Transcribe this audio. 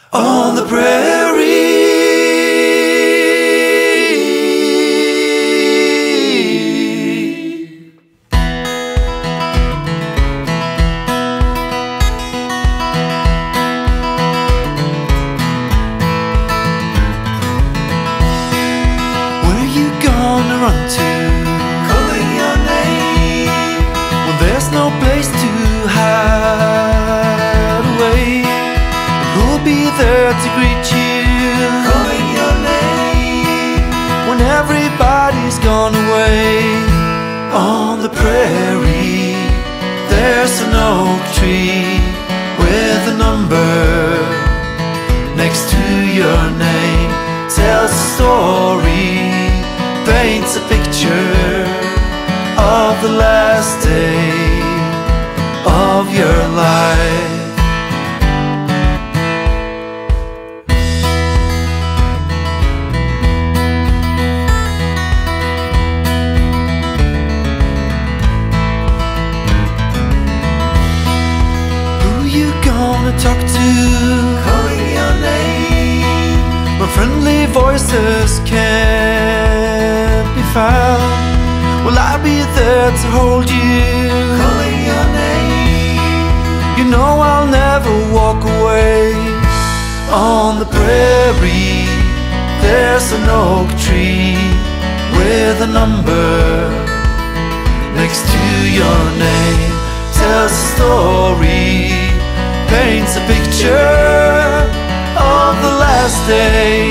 on the prairie. Where are you gonna run to, calling your name, when there's no place to hide away? Who'll be there to greet you, calling your name, when everybody's gone away? On the prairie, there's an oak tree with a number next to your name. Tells a story, paints a picture of the last day of your life. Talk to, calling your name, when friendly voices can't be found. Will I be there to hold you, calling your name? You know I'll never walk away. On the prairie, there's an oak tree with a number next to your name. Tells a story, paints a picture of the last day